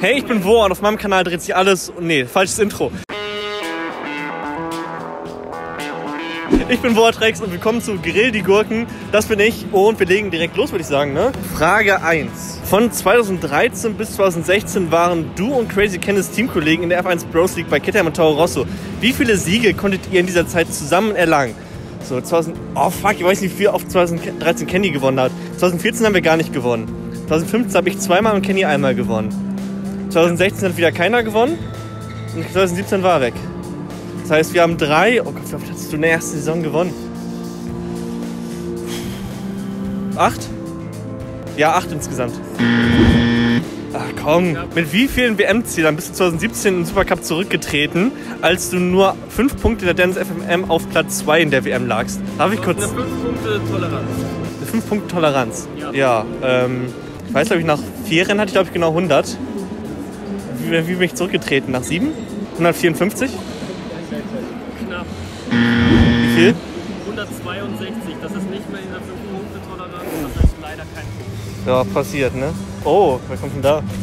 Hey, ich bin Wo und auf meinem Kanal dreht sich alles... Nee, falsches Intro. Ich bin Vortrex und willkommen zu Grill die Gurken. Das bin ich und wir legen direkt los, würde ich sagen, ne? Frage 1. Von 2013 bis 2016 waren du und Crazy Kenneth Teamkollegen in der F1 Bros League bei KTM und Toro Rosso. Wie viele Siege konntet ihr in dieser Zeit zusammen erlangen? So, oh fuck, ich weiß nicht, wie viel auf 2013 Kenny gewonnen hat. 2014 haben wir gar nicht gewonnen. 2015 habe ich zweimal und Kenny einmal gewonnen. 2016 hat wieder keiner gewonnen und 2017 war er weg. Das heißt, wir haben 3. Oh Gott, wie oft hast du in der ersten Saison gewonnen? 8? Ja, 8 insgesamt. Ach komm, mit wie vielen WM-Zielern bist du 2017 im Supercup zurückgetreten, als du nur 5 Punkte in der Dance FMM auf Platz 2 in der WM lagst? Darf ich kurz... Eine 5-Punkte-Toleranz. Eine 5-Punkte-Toleranz? Ja. Ich weiß, glaube ich, nach 4 Rennen hatte ich, glaube ich, genau 100. Wie bin ich zurückgetreten? Nach 7? 154? Knapp. Wie viel? 162. Das ist nicht mehr in der 5-Punkte-Toleranz. Das ist leider kein Punkt. Ja, passiert, ne? Oh, wer kommt denn da?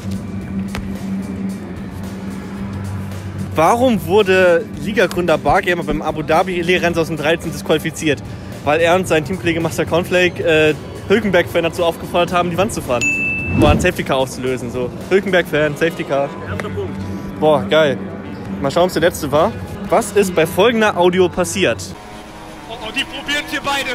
Warum wurde Ligagründer Bargamer beim Abu Dhabi Rennen 2013 disqualifiziert? Weil er und sein Teamkollege Master Cornflake Hülkenberg-Fan dazu aufgefordert haben, die Wand zu fahren. Boah, ein Safety Car auszulösen. So. Hülkenberg-Fan, Safety Car. Erster Punkt. Boah, geil. Mal schauen, ob es der letzte war. Was ist bei folgender Audio passiert? Oh, die probieren hier beide.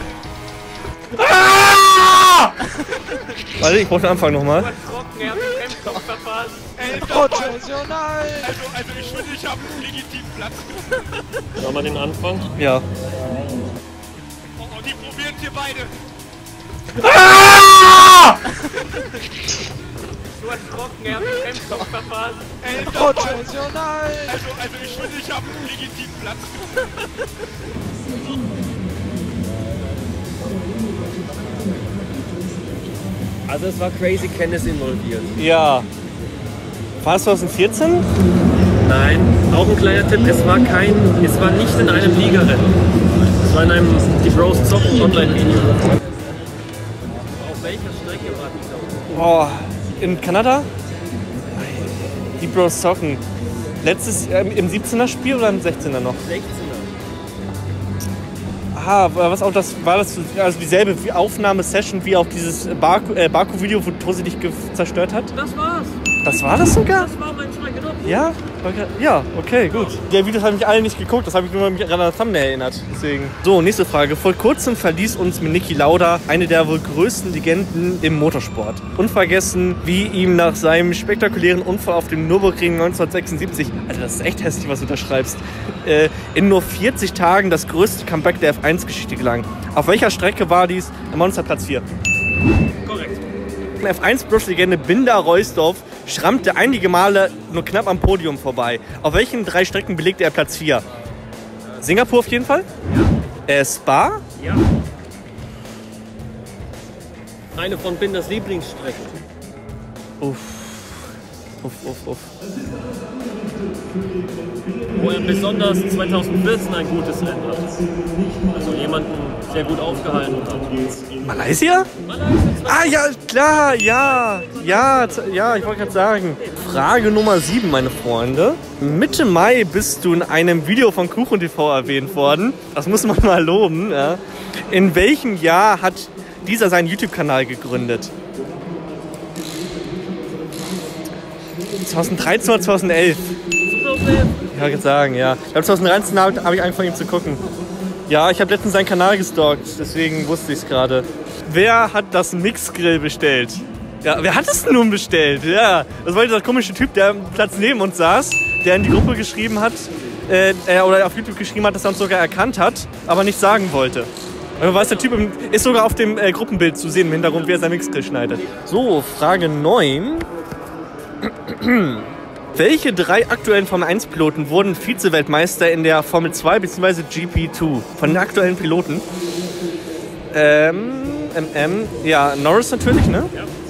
Ah! Warte, ich brauche den Anfang nochmal. Er hat die Bremsstock verpasst. Professional. Also ich finde, ich habe einen legitimen Platz. Sollen wir den Anfang? Ja. Oh, die probieren hier beide. Ah! Du hast trocken, er hat die Bremsstock verpasst. Professional. Also ich finde, ich habe einen legitimen Platz. Also es war Crazy Kenneth involviert. Ja. War es 2014? Nein, auch ein kleiner Tipp, es war nicht in einem Ligarennen. Es war in einem Die Bros zocken Online-Video. Auf welcher Strecke war dieser? Boah, in Kanada? Die Bros zocken. Letztes im 17er Spiel oder im 16er noch? 16er. Ah, was auch das war das also dieselbe Aufnahmesession wie auf dieses Baku-Video, wo Tosi dich zerstört hat? Das war's. Das war das sogar? Das war mein zweiter Knopf. Ja? Ja, okay, gut. Die Videos habe ich alle nicht geguckt, das habe ich nur an das Thumbnail erinnert. Deswegen. So, nächste Frage. Vor kurzem verließ uns mit Niki Lauda eine der wohl größten Legenden im Motorsport. Unvergessen, wie ihm nach seinem spektakulären Unfall auf dem Nürburgring 1976, Alter, das ist echt hässlich, was du da schreibst, in nur 40 Tagen das größte Comeback der F1-Geschichte gelang. Auf welcher Strecke war dies? Im Monster Platz 4. Korrekt. F1-Plus-Legende Binder Reusdorf schrammte einige Male nur knapp am Podium vorbei. Auf welchen 3 Strecken belegte er Platz 4? Singapur auf jeden Fall? Ja. Spa? Ja. Eine von Binders Lieblingsstrecken. Uff. Wo er besonders 2014 ein gutes Rennen hat. Also jemanden sehr gut aufgehalten hat. Malaysia? Ah ja, klar, ja, ich wollte gerade sagen. Frage Nummer 7, meine Freunde. Mitte Mai bist du in einem Video von Kuchen TV erwähnt worden. Das muss man mal loben. Ja. In welchem Jahr hat dieser seinen YouTube-Kanal gegründet? 2013 oder 2011? 2011. Ich wollte sagen, ja. Ich glaube, 2013 habe ich angefangen, ihn zu gucken. Ja, ich habe letztens seinen Kanal gestalkt, deswegen wusste ich es gerade. Wer hat das Mixgrill bestellt? Ja, wer hat es nun bestellt? Ja, das war dieser komische Typ, der am Platz neben uns saß, der in die Gruppe geschrieben hat, oder auf YouTube geschrieben hat, dass er uns sogar erkannt hat, aber nicht sagen wollte. Und weiß, der Typ ist sogar auf dem Gruppenbild zu sehen im Hintergrund, wie er sein Mixgrill schneidet. So, Frage 9. Welche 3 aktuellen Formel-1-Piloten wurden Vize-Weltmeister in der Formel 2 bzw. GP2? Von den aktuellen Piloten? Ja, Norris natürlich, ne?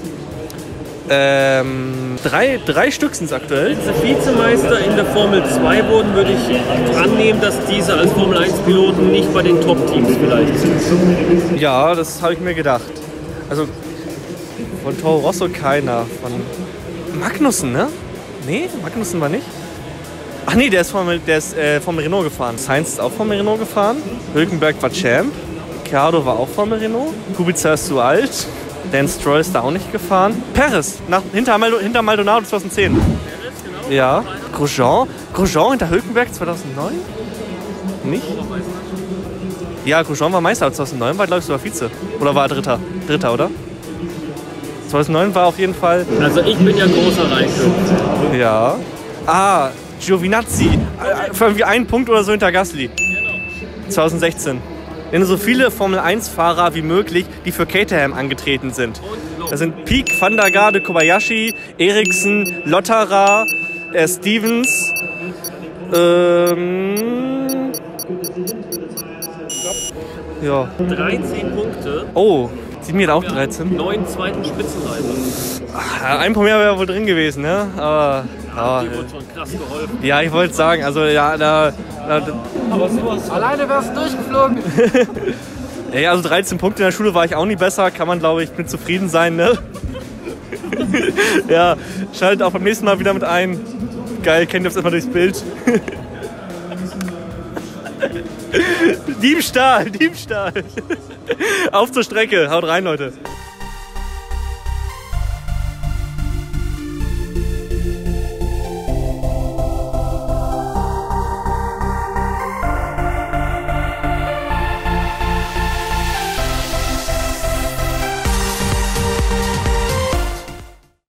Ja. 3 Stück sind es aktuell. Wenn sie Vizemeister in der Formel 2 wurden, würde ich annehmen, dass diese als Formel 1-Piloten nicht bei den Top-Teams vielleicht sind. Ja, das habe ich mir gedacht. Also von Toro Rosso keiner. Von Magnussen, ne? Nee, Magnussen war nicht. Ach nee, der ist vom Renault gefahren. Sainz ist auch vom Renault gefahren. Hülkenberg war Champ. Ricciardo war auch vom Renault. Kubica ist zu alt. Dan Stroll ist da auch nicht gefahren. Perez, hinter Maldonado 2010. Ja. Grosjean hinter Hülkenberg 2009? Nicht? Ja, Grosjean war Meister 2009, war glaube ich sogar Vize. Oder war er Dritter? Dritter, oder? 2009 war auf jeden Fall... Also ich bin ja großer Raikkonen. Ja. Ah, Giovinazzi. Für irgendwie einen Punkt oder so hinter Gasly. 2016. Denn so viele Formel-1-Fahrer wie möglich, die für Caterham angetreten sind. Das sind Peak, Van der Garde, Kobayashi, Ericsson, Lotterer, Stevens, ja. 13 Punkte. Oh, sind mir da auch 13? 9 zweiten Spitzenreiter. Ein paar mehr wäre wohl drin gewesen, ne? Aber Die wurde schon krass geholfen. ja, ich wollte sagen, also ja, Aber sowas. Alleine wärst du durchgeflogen. ja, also 13 Punkte in der Schule war ich auch nie besser, kann man glaube ich mit zufrieden sein, ne? Ja, schaltet auch beim nächsten Mal wieder mit ein. Geil, kennt ihr das erstmal durchs Bild. Diebstahl. Auf zur Strecke, haut rein, Leute.